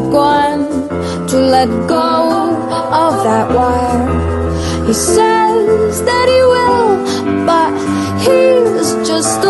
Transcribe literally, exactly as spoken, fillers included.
going to let go of that wire. He says that he will, but he's just